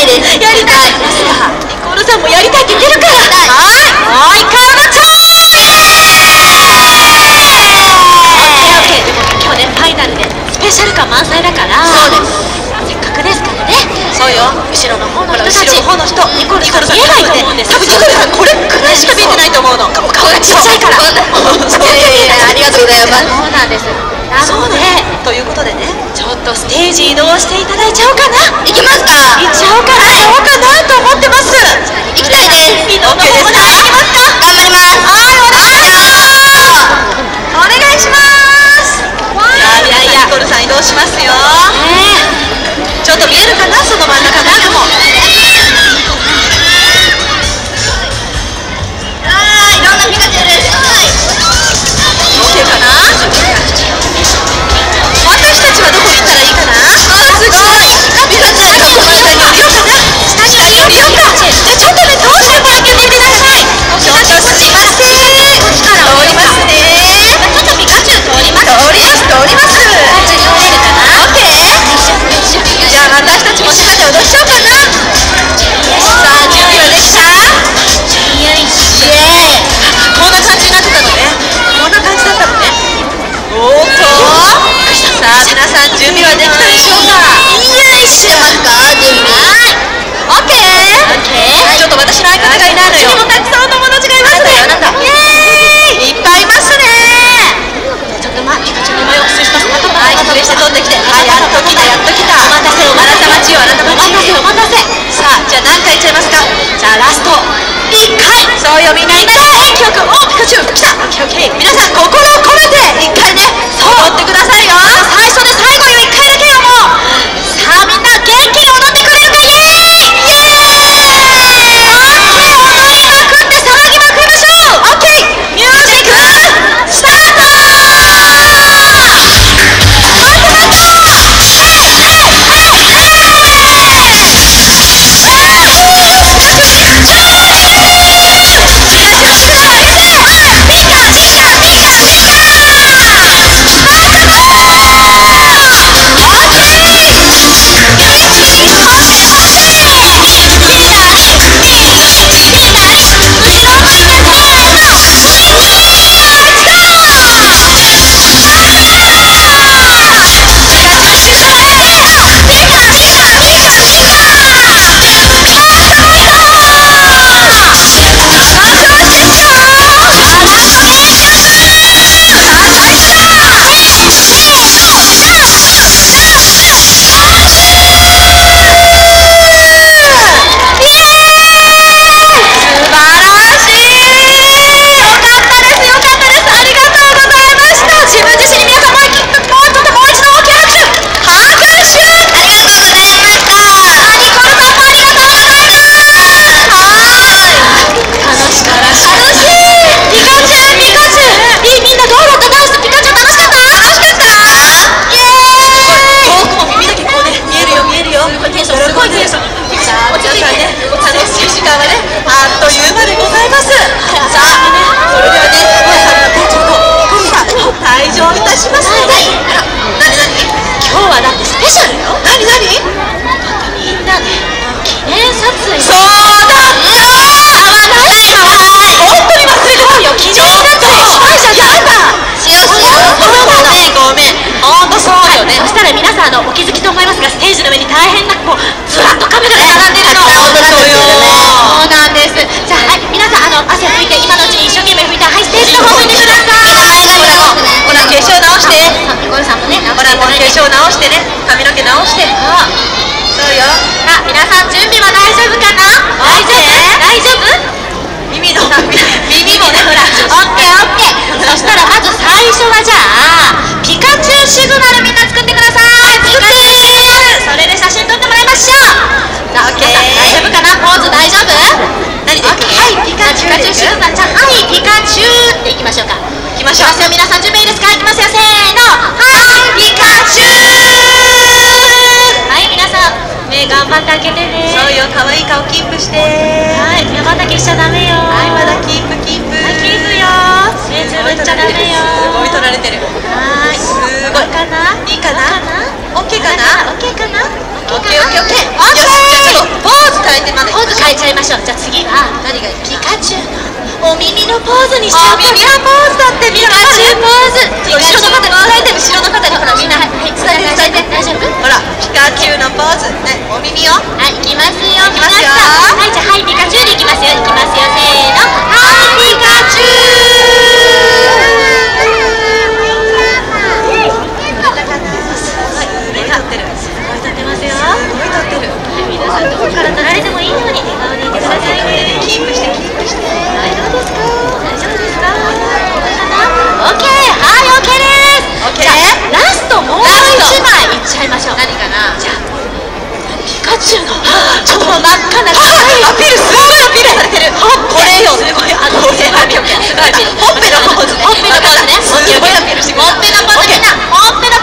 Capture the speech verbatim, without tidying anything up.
です。 やりたい。ニコールさんもやりたいって言ってるから。はい。はい、カウントチョイス。今日ねファイナルでスペシャル感満載だから。 そうです。 せっかくですからね。 そうよ。 後ろの方の人たち。 後ろの方の人。 ニコールさん見えないと思うんです。 多分ニコールさんこれくらいしか見えてないと思うの。顔がちっちゃいから。いやいやいや、ありがとうございます。 そうなんです。なのでということでね、 ちょっとステージ移動していただいちゃおうかな。 行きますか。 行っちゃおうかな。どうかなと思ってます。 行きたいです。 移動の方も行きますか。 頑張ります。 はい、お願いします。お願いします。 いやいやいや、ニコールさん移動しますよ。ちょっと見えるかな、その真ん中の人も。ああ、いろんなピカチュウです。オッケーかな。私たちはどこに行ったらいいかな。あー、すごい。ピカチュウのこの下に降りようかな。下に降りようか。じゃあちょっとね、どうしてこれ見てください。ちょっとすいません。通りますね。ちょっとピカチュウ通ります。通ります、通ります。ピカチュウに降りるかな。オッケー。じゃあ私たちも下で踊っちゃおうかな。さあ、準備はできた？イエーイ。こんな感じになってたのね。こんな感じだったのね。おーっと。さあ、皆さん準備はできたでしょうか。よいしょ。ますか、準備。はい。オッケー。ちょっと私の相方がいないのよ。うちにもたくさんお友達がいますね。なんだ。イエーイ。いっぱいいますね。ちょっとまあ、ピカチュウの前を失礼します。はい、失礼して飛んできて。はい、やっと来た、やっと来た。お待たせ、お待たせ。あなた待ちよ、あなた待ち。お待たせ、お待たせ。さあ、じゃあ何回いっちゃいますか。じゃあラストいっかい。そうよ、みんな一回元気よく。お、ピカチュウ来た。オッケーオッケー。皆さん心を込めていっかいね、踊ってくださいよ。最初で最後よ、いっかいだけよ、もう。さあ、みんな元気に踊ってくれるか。イエーイイエーイ。踊りまくって騒ぎまくりましょう。オッケー、ミュージックスタート。お気づきと思いますが、ステージの上に大変なこうずらっとカメラが並んでるの。そうなんです。じゃあ、はい、皆さんあの汗拭いて、今のうちに一生懸命拭いて、はい、ステージの方向いてください。ほら、化粧直して。ニコールさんもね、ほら、もう化粧直してね、髪の毛直して。そうよ。さあ、皆さん準備は大丈夫かな。大丈夫？大丈夫？耳の耳もね、ほら。オッケーオッケー。そしたらまず最初はじゃあピカチュウシグナル、みんな作ってください。ピカチュウシグナル、それで写真撮ってもらいましょう。さあ、オッケー。大丈夫かな。ポーズ大丈夫？何で？はい、ピカチュウシグナルちゃん、はい、ピカチュウっていきましょうか。いきましょう。皆さん準備いいですか。いきますよ、せーの。はい、ピカチュウ。はい、皆さん目頑張って開けてね。そうよ、可愛い顔キープして。はい、目また消しちゃダメよ。はい、まだキープキープ。はい、キープよ。目つぶっちゃダメよ。すごい撮られてる。はい、すごいかな。いいかな。オッケーかな。オッケーかな。 オッオッケケーオッケーオッケー。 オッケー。 よし、じゃあちょっとポーズ変えてまで。 ポーズ変えちゃいましょう。じゃあ次は何がいい？ ピカチュウのお耳のポーズにしちゃおうかな。 お耳のポーズだって。 ピカチュウポーズ。 後ろの方に伝えて、後ろの方にほらみんな、はい、 はい、 伝えて伝えて。 大丈夫？ ほら、ピカチュウのポーズ。ね、お耳を。 はい、いきますよ。 いきますよ。 はい、じゃあはいピカチュウでいきますよ。いきますよ。せーの。はいピカチュウ。すごい撮ってますよ。 すごい撮ってる。 皆さんどこから撮られてもいいように笑顔でいてくださいね。 キープしてキープして。 はい、どうですか？大丈夫ですか？オッケー、はい、オッケーです。 オッケー。 じゃあラストもう一枚いっちゃいましょう。 何かな？ じゃあピカチュウのちょっと真っ赤なアピールすごいアピールされてる。これよ。 すごいあのこれアピール。すごいアピール。ほっぺのポーズね。 ほっぺのポーズね。 すごいアピールしてくれた。 ほっぺのポーズみんなほっぺの